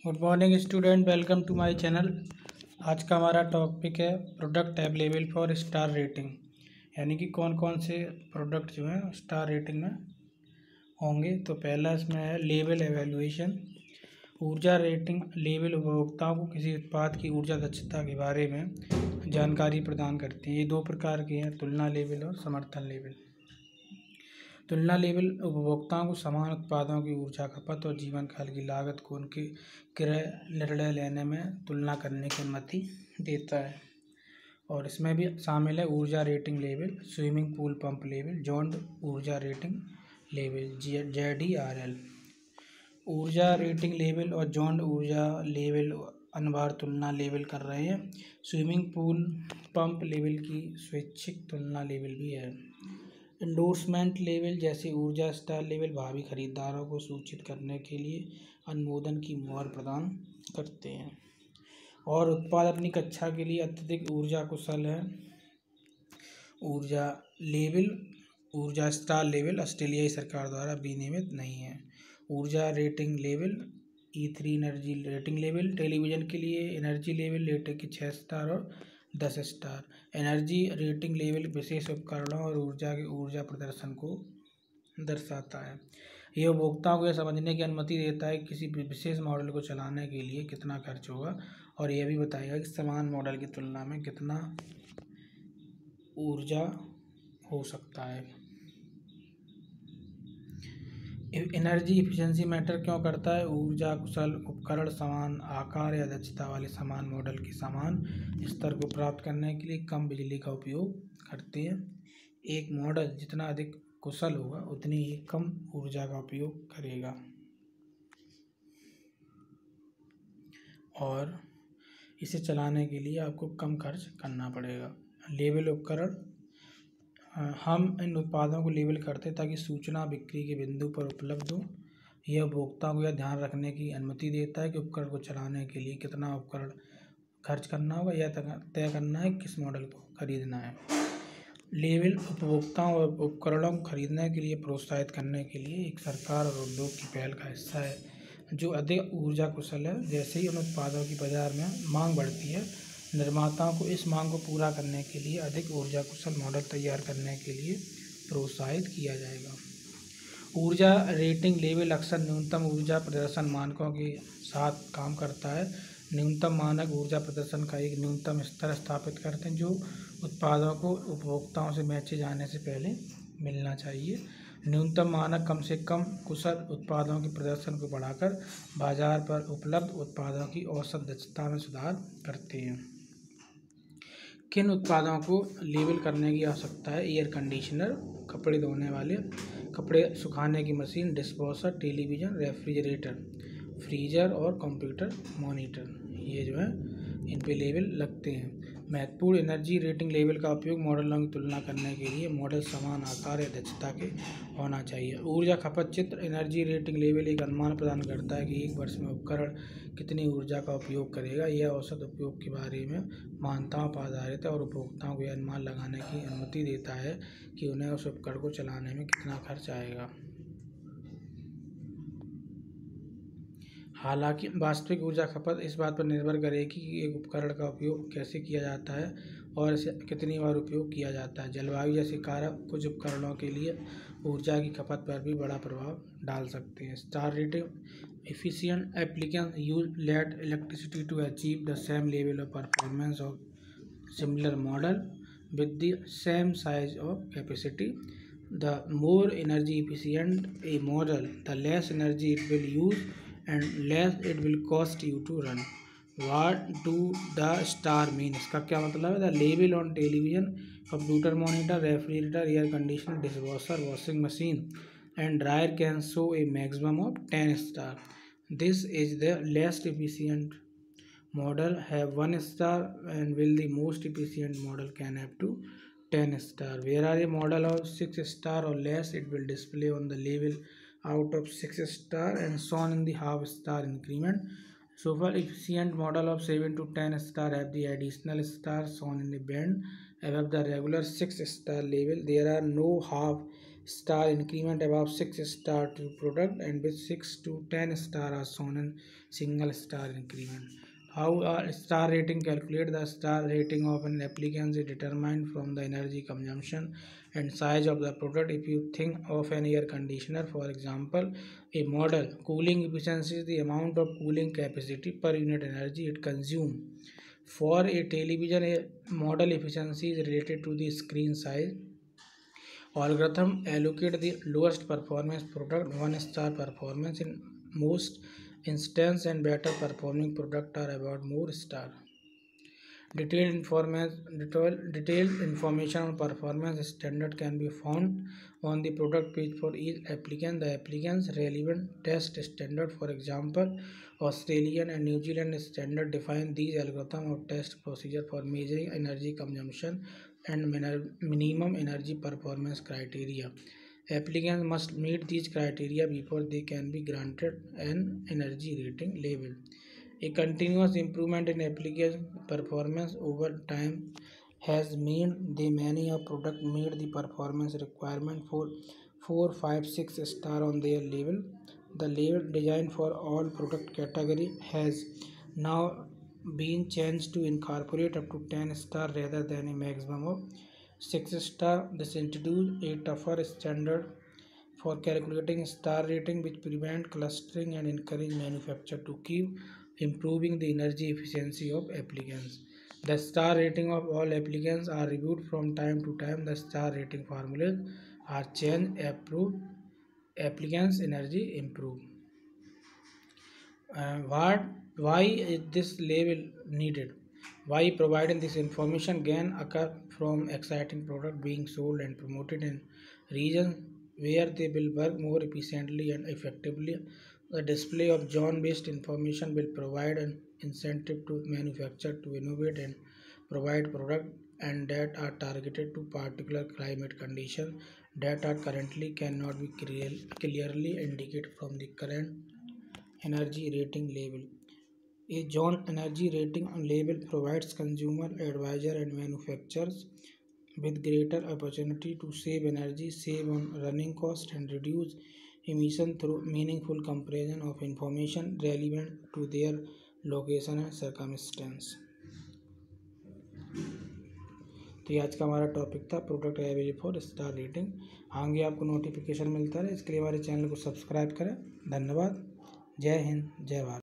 Good morning student, welcome to my channel. आज का हमारा टॉपिक है product available for star rating, यानी कि कौन कौन से प्रोडक्ट जो हैं स्टार रेटिंग में होंगे। तो पहला इसमें है लेवल एवेल्यूएशन। ऊर्जा रेटिंग लेवल उपभोक्ताओं को किसी उत्पाद की ऊर्जा दक्षता के बारे में जानकारी प्रदान करती है। ये दो प्रकार के हैं, तुलना लेवल और समर्थन लेवल। तुलना लेवल उपभोक्ताओं को समान उत्पादों की ऊर्जा खपत और जीवन काल की लागत को उनके क्रय निर्णय लेने में तुलना करने की अनुमति देता है। और इसमें भी शामिल है ऊर्जा rating level, swimming pool pump level, जॉन्ड ऊर्जा रेटिंग लेवल JDRL। ऊर्जा रेटिंग लेवल और जॉन्ड ऊर्जा लेवल अनुभार तुलना लेवल कर रहे हैं। स्विमिंग पूल पंप लेवल की स्वैच्छिक तुलना लेवल भी है। इंडोर्समेंट लेवल जैसे ऊर्जा स्टार लेवल भावी खरीदारों को सूचित करने के लिए अनुमोदन की मुहर प्रदान करते हैं। और उत्पाद अपनी कक्षा के लिए अत्यधिक ऊर्जा कुशल है। ऊर्जा लेवल ऊर्जा स्टार लेवल ऑस्ट्रेलियाई सरकार द्वारा विनियमित नहीं है। ऊर्जा rating level E3 energy rating level television के लिए एनर्जी लेवल रेटिंग की 6 स्टार और 10 स्टार। एनर्जी रेटिंग लेवल विशेष उपकरणों और ऊर्जा के ऊर्जा प्रदर्शन को दर्शाता है। यह उपभोक्ताओं को यह समझने की अनुमति देता है कि किसी विशेष मॉडल को चलाने के लिए कितना खर्च होगा, और यह भी बताएगा कि समान मॉडल की तुलना में कितना ऊर्जा हो सकता है। एनर्जी इफिशिएंसी मैटर क्यों करता है? ऊर्जा कुशल उपकरण समान आकार या दक्षता वाले समान मॉडल के समान स्तर को प्राप्त करने के लिए कम बिजली का उपयोग करते हैं। एक मॉडल जितना अधिक कुशल होगा उतनी ही कम ऊर्जा का उपयोग करेगा। और इसे चलाने के लिए आपको कम खर्च करना पड़ेगा। लेवल उपकरण, हम इन उत्पादों को लेबल करते हैं ताकि सूचना बिक्री के बिंदु पर उपलब्ध हो। यह उपभोक्ताओं को यह ध्यान रखने की अनुमति देता है कि उपकरण को चलाने के लिए कितना उपकरण खर्च करना होगा, यह तय करना है किस मॉडल को खरीदना है। लेवल उपभोक्ताओं और उपकरणों को खरीदने के लिए प्रोत्साहित करने के लिए एक सरकार और उद्योग की पहल का हिस्सा है जो अधिक ऊर्जा कुशल है। जैसे ही उन उत्पादों की बाजार में मांग बढ़ती है, निर्माताओं को इस मांग को पूरा करने के लिए अधिक ऊर्जा कुशल मॉडल तैयार करने के लिए प्रोत्साहित किया जाएगा। ऊर्जा रेटिंग लेवल अक्सर न्यूनतम ऊर्जा प्रदर्शन मानकों के साथ काम करता है। न्यूनतम मानक ऊर्जा प्रदर्शन का एक न्यूनतम स्तर स्थापित करते हैं जो उत्पादों को उपभोक्ताओं से बेचे जाने से पहले मिलना चाहिए। न्यूनतम मानक कम से कम कुशल उत्पादों के प्रदर्शन को बढ़ाकर बाजार पर उपलब्ध उत्पादों की औसत दक्षता में सुधार करते हैं। किन उत्पादों को लेबल करने की आवश्यकता है? एयर कंडीशनर, कपड़े धोने वाले, कपड़े सुखाने की machine, dishwasher, television, refrigerator, freezer और कंप्यूटर मॉनिटर, ये जो है इन पे लेबल लगते हैं। महत्वपूर्ण एनर्जी रेटिंग लेवल का उपयोग मॉडलों की तुलना करने के लिए मॉडल समान आकार या दक्षता के होना चाहिए। ऊर्जा खपत चित्र एनर्जी रेटिंग लेवल एक अनुमान प्रदान करता है कि एक वर्ष में उपकरण कितनी ऊर्जा का उपयोग करेगा। यह औसत उपयोग के बारे में मान्यताओं पर आधारित है और उपभोक्ताओं को यह अनुमान लगाने की अनुमति देता है कि उन्हें उस उपकरण को चलाने में कितना खर्च आएगा। हालांकि वास्तविक ऊर्जा खपत इस बात पर निर्भर करेगी कि एक उपकरण का उपयोग कैसे किया जाता है और इसे कितनी बार उपयोग किया जाता है। जलवायु जैसे कारक कुछ उपकरणों के लिए ऊर्जा की खपत पर भी बड़ा प्रभाव डाल सकते हैं। Star rating efficient application use less electricity to achieve the same level of performance of similar model with the same size of capacity. The more energy efficient a model the less energy it will use and less it will cost you to run. What do the star mean? इसका क्या मतलब है? The label on television, computer monitor, refrigerator, air conditioner, dishwasher, washing machine and dryer can show a maximum of 10 star. This is the least efficient model have 1 star and will the most efficient model can have to 10 star. Where are a model of 6 star or less, it will display on the label out of 6 star and shown in the half star increment. Super efficient model of 7 to 10 star have the additional star shown in the band above the regular 6 star level. There are no half star increment above 6 star to product, and with 6 to 10 star are shown in single star increment. How a star rating calculate? The star rating of an applicant is determined from the energy consumption and size of the product. If you think of an air conditioner, for example, a model cooling efficiency is the amount of cooling capacity per unit energy it consumes. For a television, a model efficiency is related to the screen size. Algorithm allocate the lowest performance product 1 star performance in most instances, and better performing product are about more star. Detailed information on performance standard can be found on the product page for each applicant. The applicant's relevant test standard, for example, Australian and New Zealand standard, define these algorithm of test procedure for measuring energy consumption and minimum energy performance criteria. Applicants must meet these criteria before they can be granted an energy rating label. A continuous improvement in application performance over time has meant the many of product meet the performance requirement for 4, 5, 6 star on their label. The label designed for all product category has now been changed to incorporate up to 10 star rather than a maximum of 6 star. This introduced a tougher standard for calculating star rating, which prevent clustering and encourage manufacturer to keep improving the energy efficiency of applicants. The star rating of all applicants are reviewed from time to time. The star rating formulas are changed, approved, applicants' energy improve. Why is this label needed? Why providing this information gain occur from exciting product being sold and promoted in regions where they will work more efficiently and effectively. The display of zone-based information will provide an incentive to manufacture to innovate and provide products and that are targeted to particular climate conditions that are currently cannot be clearly indicated from the current energy rating label. A zone energy rating label provides consumer, advisor and manufacturers with greater opportunity to save energy, save on running cost and reduce emission through meaningful comparison of information relevant to their location and circumstance. तो ये आज का हमारा topic था product available for star rating. आगे आपको notification मिलता है, इसके लिए हमारे चैनल को सब्सक्राइब करें। धन्यवाद। जय हिंद, जय भारत।